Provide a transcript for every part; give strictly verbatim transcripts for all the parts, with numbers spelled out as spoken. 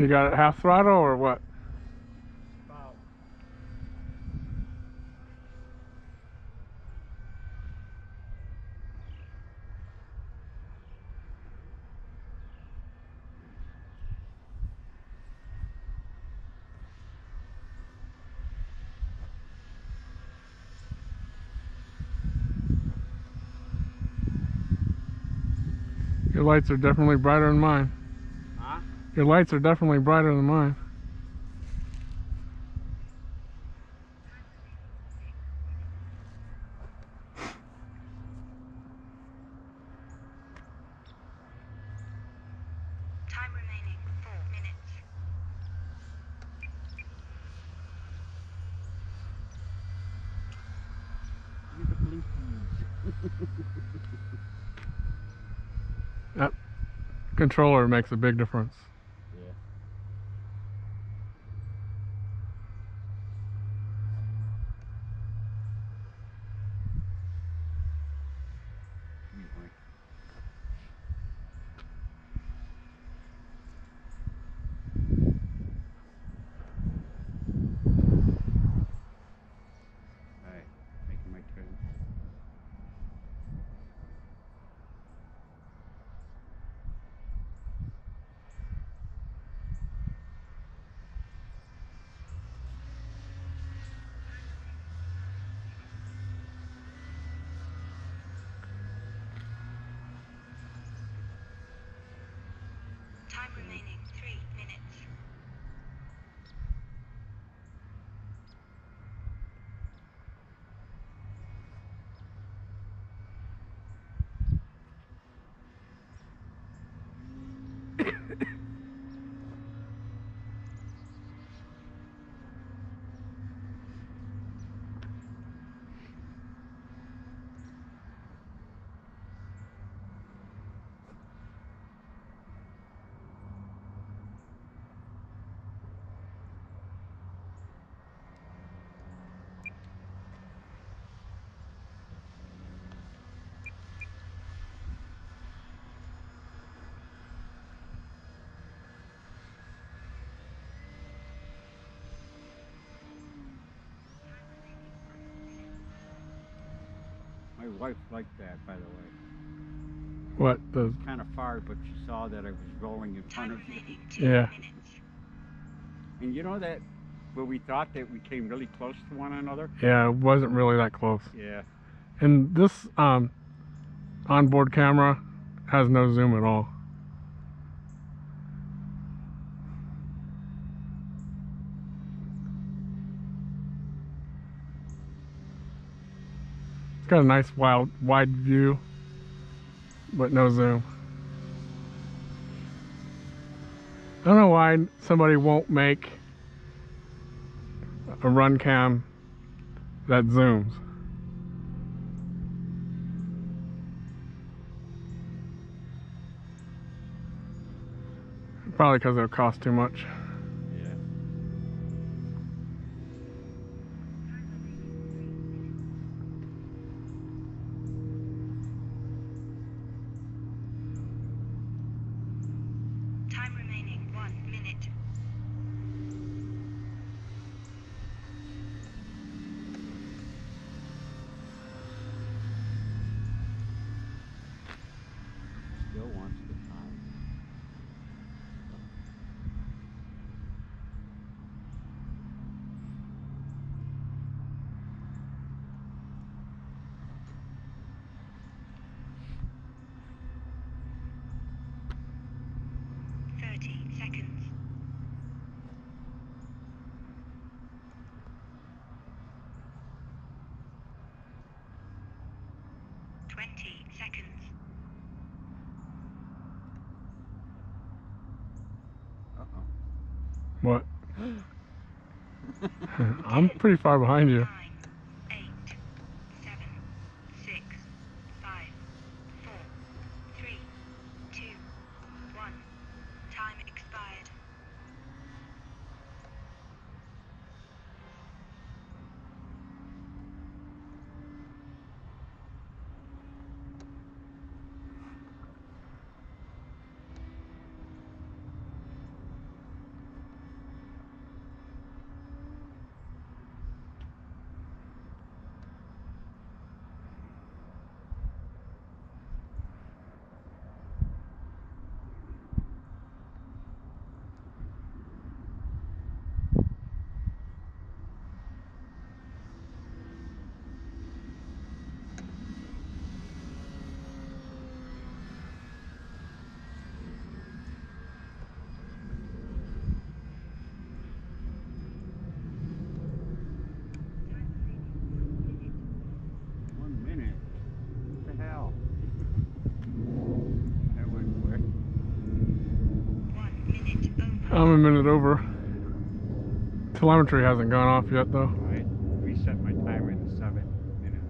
You got it half throttle or what? About. Your lights are definitely brighter than mine. Huh? Your lights are definitely brighter than mine. Time remaining four minutes. Look at the blinkies. That controller makes a big difference. Yeah. Anyway. Alright, making my turn. Time remaining three minutes. My wife liked that, by the way. What? The... Kind of far, but she saw that I was rolling in front of you. Yeah. And you know that where we thought that we came really close to one another? Yeah, it wasn't really that close. Yeah. And this um, onboard camera has no zoom at all. It's got a nice wild, wide view, but no zoom. I don't know why somebody won't make a run cam that zooms. Probably because it'll cost too much. Yeah. Time remaining one minute. Still wants the time. Thirty seconds. Twenty seconds. Uh-oh. What? I'm pretty far behind you. Nine, eight, seven, six, five, four, three, two, one. Time expired. I'm a minute over. Telemetry hasn't gone off yet though. I reset my timer to seven minutes.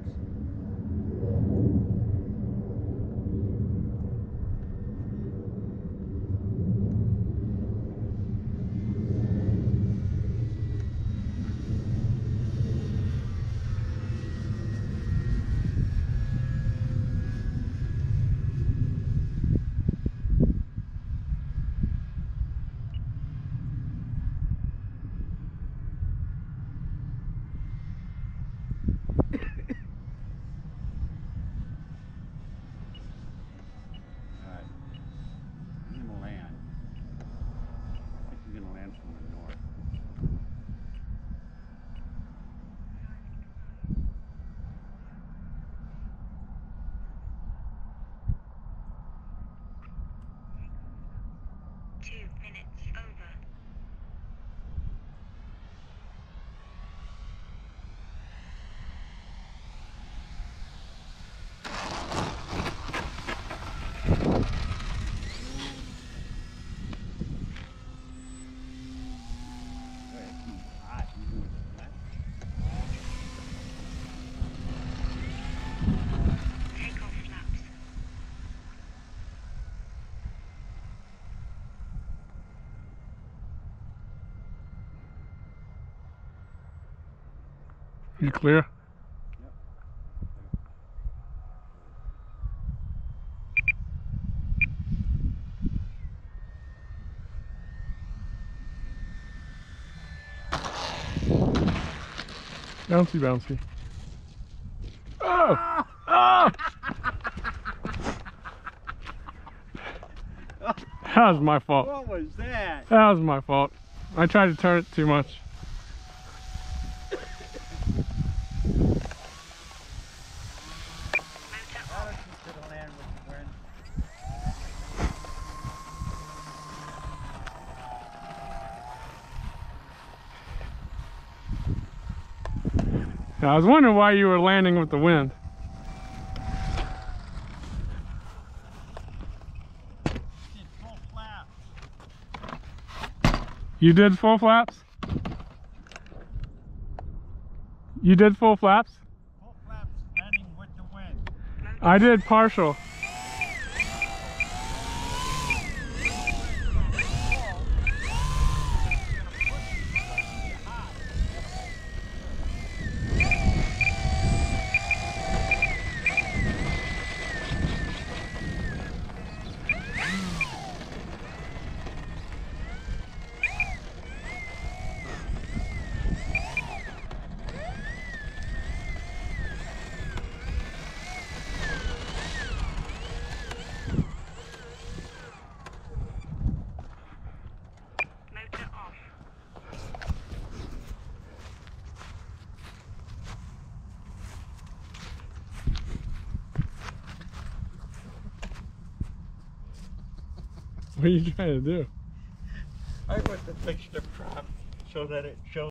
Alright. I'm gonna land. I think I'm gonna land from the north. Two minutes over. Boy, it's too hot even with the flat. Take off flaps. You clear? Yep. Bouncy, bouncy. Oh! Oh! That was my fault. What was that? That was my fault. I tried to turn it too much. I was wondering why you were landing with the wind. Did full flaps. You did full flaps? You did full flaps? Full flaps landing with the wind. I did partial. Motor off. What are you trying to do? I went to fix the prop so that it shows